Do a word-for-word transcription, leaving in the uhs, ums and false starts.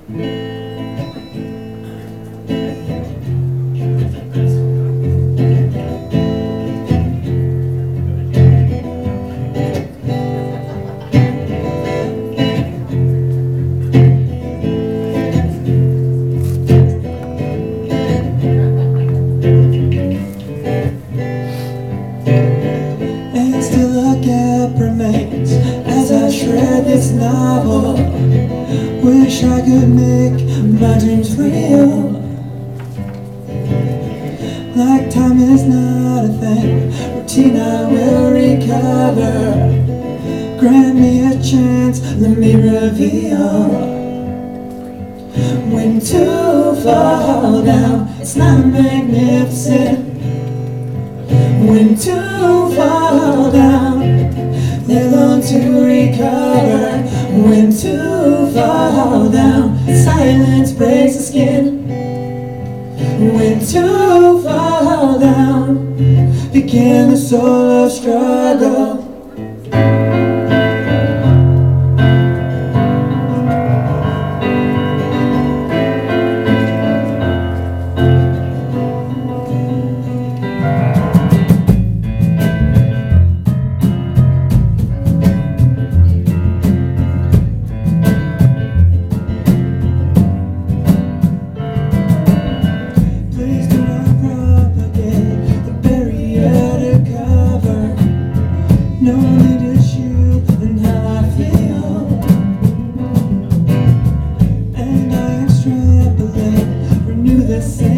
And still a gap remains as I shred this novel. Wish I could make my dreams real. Like time is not a thing, routine I will recover. Grant me a chance, let me reveal. When to fall down, it's not magnificent. When to fall down, they long to recover. When to fall down, silence breaks the skin. When to fall down, begin the soul of struggle. No need to shoot and how I feel, and I extrapolate, renew the same.